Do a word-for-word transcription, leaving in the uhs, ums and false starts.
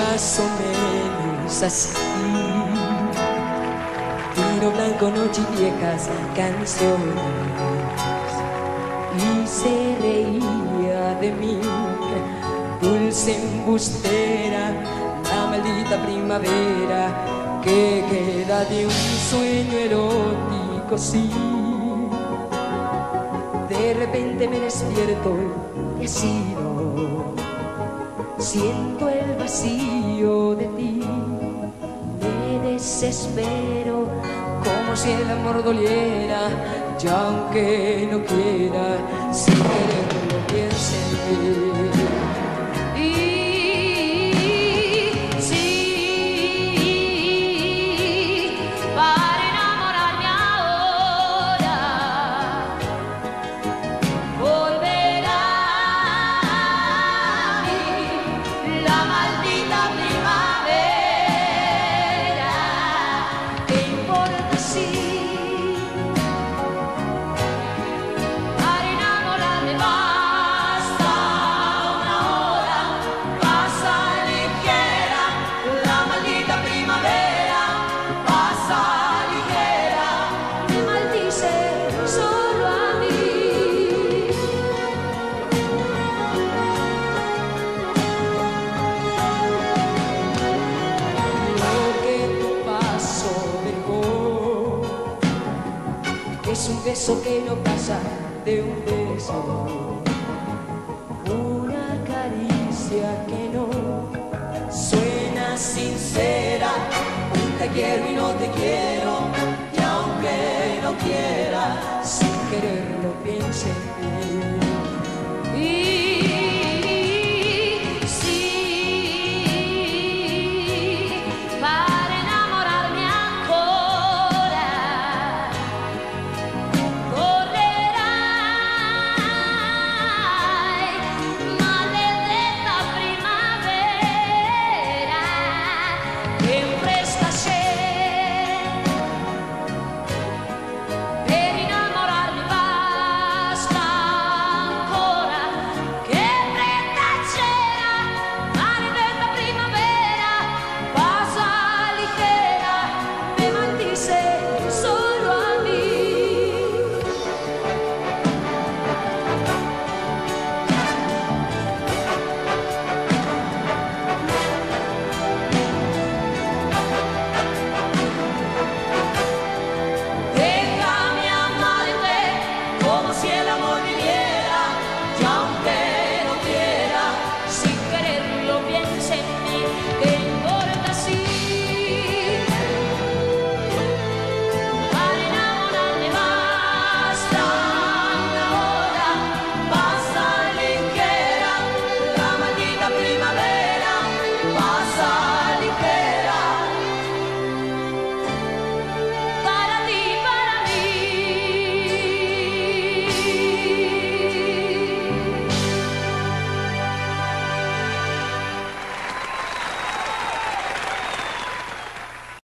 más o menos así. Vino blanco, noche y viejas canciones, y se reía de mí, dulce embustera, la maldita primavera que queda de un sueño erótico, sí. De repente me despierto y así no siento el vacío de ti. Me desespero como si el amor doliera, y aunque no quiera, sin quererlo pienso en ti. Es un beso que no pasa de un beso, una caricia que no suena sincera, un te quiero y no te quiero, y aunque no quiera, sin quererlo pienso en ti.